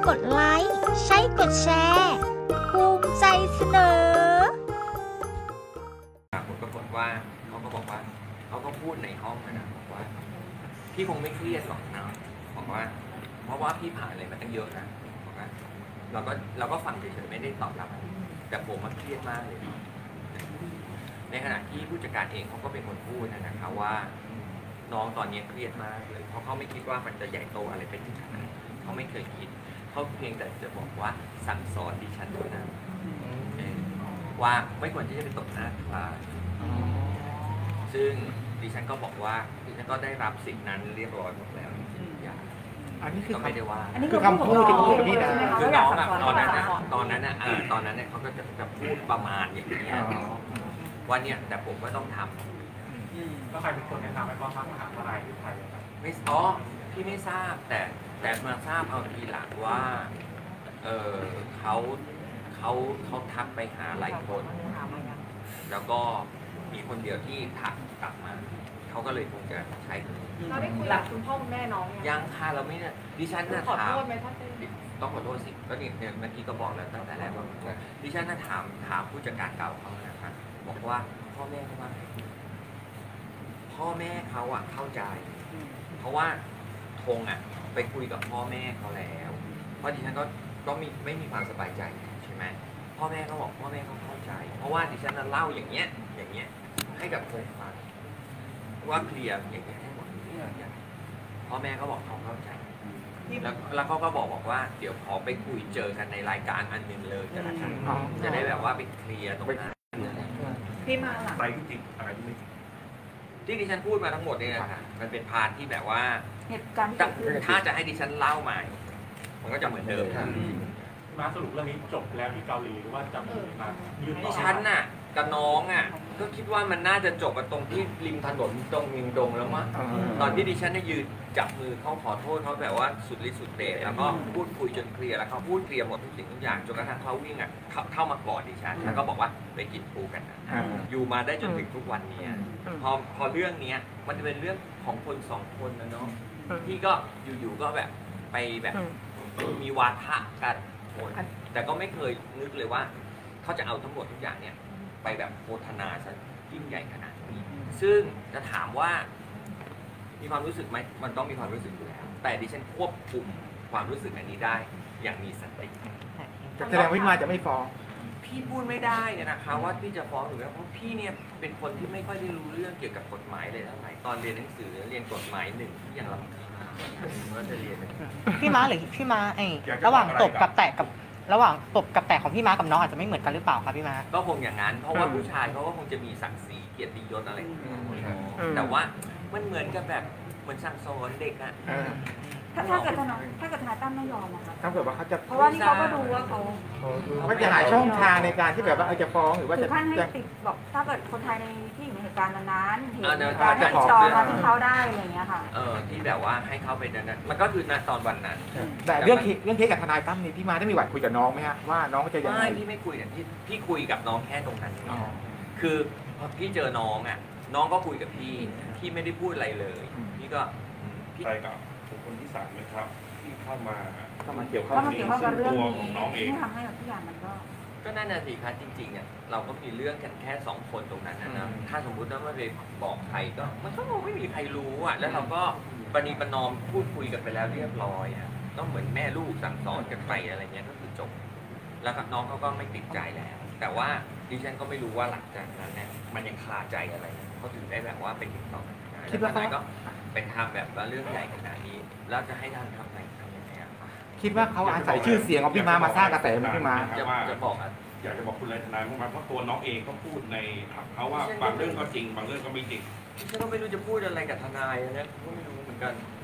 กดไลค์ใช้กดแชร์ภูมิใจเสนอผลปรากฏว่าเขาก็บอกว่าเขาก็พูดในห้องนะบอกว่าพี่คงไม่เครียดหรอกนะบอกว่าเพราะว่าพี่ผ่านอะไรมาตั้งเยอะนะบอกว่าเราก็ฟังเฉยๆไม่ได้ตอบรับแต่ผมมันเครียดมากเลยในขณะที่ผู้จัดการเองเขาก็เป็นคนพูดนะครับว่าน้องตอนนี้เครียดมากเลยเพราะเขาไม่คิดว่ามันจะใหญ่โตอะไรเป็นขนาดนั้นเขาไม่เคยคิดเขาเพียงแต่จะบอกว่าสั่งสอนดิฉันด้วยนะว่าไม่ควรที่จะไปตบหน้าใครซึ่งดิฉันก็บอกว่าดิฉันก็ได้รับสิ่งนั้นเรียบร้อยหมดแล้วอย่างอันนี้คือไม่ได้ว่าอันนี้คือคำพูดที่พูดกับพี่นะคือน้องตอนนั้นเนี่ยเขาก็จะพูดประมาณอย่างนี้ว่าเนี่ยแต่ผมก็ต้องทำก็ใครเป็นคนแนะนำให้พ่อพักมหาวิทยาลัยที่ไทยไม่พี่ไม่ทราบแต่มาทราบเอาทีหลังว่าเขาทักไปหาหลายคนแล้วก็มีคนเดียวที่ทักกลับมาเขาก็เลยคงจะใช้เราได้คุยกับคุณพ่อคุณแม่น้องยังค่ะเราไม่เนี่ยดิฉันน่ะถามขอโทษไหมท่านต้องขอโทษสิก็เนี่ยเมื่อกี้ก็บอกแล้วตั้งแต่แรกว่าดิฉันน่ะถามผู้จัดการเก่าเขานะครับบอกว่าพ่อแม่เขาว่าพ่อแม่เขาอ่ะเข้าใจเพราะว่าธงอ่ะไปคุยกับพ่อแม่เขาแล้วเพราะดิฉันก็ไม่มีความสบายใจใช่ไหมพ่อแม่เขาบอกพ่อแม่เขาเข้าใจเพราะว่าดิฉันเล่าอย่างเงี้ยให้กับธงฟังว่าเคลียร์อย่างเงี้ยให้หมดพ่อแม่เขาบอกเขาเข้าใจแล้วเขาก็บอกว่าเดี๋ยวขอไปคุยเจอกันในรายการอันนึงเลยจะได้แบบว่าไปเคลียร์ตรงนั้นพี่มาหลังอะไรที่จริงอะไรที่ไม่จริงที่ดิฉันพูดมาทั้งหมดเนี่ยค่ะมันเป็นพาร์ทที่แบบว่าเหตุการณ์ถ้าจะให้ดิฉันเล่าใหม่มันก็จะเหมือนเดิมมาสรุปเรื่องนี้จบแล้วที่เกาหลีหรือว่าจะมายืนต่อดิฉันน่ะกับน้องอ่ะก็คิดว่ามันน่าจะจบกันตรงที่ริมถนนตรงมิงดงแล้วมั้งตอนที่ดิฉันได้ยืนจับมือเขาขอโทษเขาแบบว่าสุดฤทธิ์สุดเดชแล้วก็พูดคุยจนเคลียร์แล้วเขาพูดเคลียร์หมดทุกสิ่งทุกอย่างจนกระทั่งเขาวิ่งอ่ะเข้ามากอดดิฉันแล้วก็บอกว่าไปกินปูกันอยู่มาได้จนถึงทุกวันนี้พอเรื่องนี้มันจะเป็นเรื่องของคนสองคนนะเนาะที่ก็อยู่ๆก็แบบไปแบบมีวาทะกันแต่ก็ไม่เคยนึกเลยว่าเขาจะเอาทั้งหมดทุกอย่างเนี่ยไปแบบโฆษณาซะยิ่งใหญ่ขนาดนี้ซึ่งจะถามว่ามีความรู้สึกไหมมันต้องมีความรู้สึกอยู่แล้วแต่ดิฉันควบคุมความรู้สึกอันนี้ได้อย่างมีสติแสดงว่ามาจะไม่ฟ้องพี่พูดไม่ได้นะคะว่าพี่จะฟ้องหรือไม่เพราะพี่เนี่ยเป็นคนที่ไม่ค่อยได้รู้เรื่องเกี่ยวกับกฎหมายเลยเท่าไหร่ตอนเรียนหนังสือเรียนกฎหมาย1ที่ยังรำคาญว่าจะเรียนพี่ม้าหรือพี่ม้าระหว่างตบกับแตะกับระหว่างตบกับแตะของพี่ม้ากับน้องอาจจะไม่เหมือนกันหรือเปล่าครับพี่ม้าก็คงอย่างนั้นเพราะว่าผู้ชายเขาก็คงจะมีศักดิ์ศรีเกียรติยศอะไรแต่ว่ามันเหมือนกับแบบเหมือนสั่งสอนเด็กอ่ะถ้าเกิดทนายตั้มไม่ยอมนะคะถ้าเกิดว่าเขาจะเพราะว่านี่เขาก็ดูว่าเขาจะหาช่องทางในการที่แบบว่าจะฟ้องหรือว่าจะท่านให้ติดบอกถ้าเกิดคนไทยในที่อยู่ในเหตุการณ์นั้นเห็นการให้ติดต่อมาที่เขาได้อะไรอย่างเงี้ยค่ะที่แบบว่าให้เขาไปนั้นมันก็คือณตอนวันนั้นแต่เรื่องเคสกับทนายตั้มนี่พี่มาได้มีหวัดคุยกับน้องไหมฮะว่าน้องจะยังไงพี่ไม่คุยอย่างที่พี่คุยกับน้องแค่ตรงนั้นคือพอพี่เจอน้องอ่ะน้องก็คุยกับพี่ไม่ได้พูดอะไรเลยพี่ก็ใช่ครับคนที่3นะครับที่เข้ามาเกี่ยวข้องกับเรื่องนี้ที่ทำให้ทุกอย่างมันก็นั่นน่ะสิคะจริงๆเนี่ยเราก็มีเรื่องกันแค่2คนตรงนั้นนะถ้าสมมุติว่าไม่ไปบอกใครก็มันก็ไม่มีใครรู้อ่ะแล้วเราก็ปณีประนอมพูดคุยกันไปแล้วเรียบร้อยอ่ะต้องเหมือนแม่ลูกสั่งสอนกันไปอะไรเงี้ยก็คือจบแล้วน้องเขาก็ไม่ติดใจแล้วแต่ว่าดิฉันก็ไม่รู้ว่าหลังจากนั้นเนี่ยมันยังคาใจอะไรเขาถึงได้แบบว่าเป็นติดต่อคิดว่าก็เป็นทำแบบว่าเรื่องใหญ่ขนาดนี้แล้วจะให้ท่านทำอะไรคิดว่าเขาอาศัยชื่อเสียงของพี่มาสร้างกระแสไหมพี่มาจะบอกอยากจะบอกคุณเลยทนายเพราะตัวน้องเองก็พูดในเขาว่าบางเรื่องก็จริงบางเรื่องก็ไม่จริงฉันก็ไม่รู้จะพูดอะไรกับทนายนะก็ไม่รู้เหมือนกัน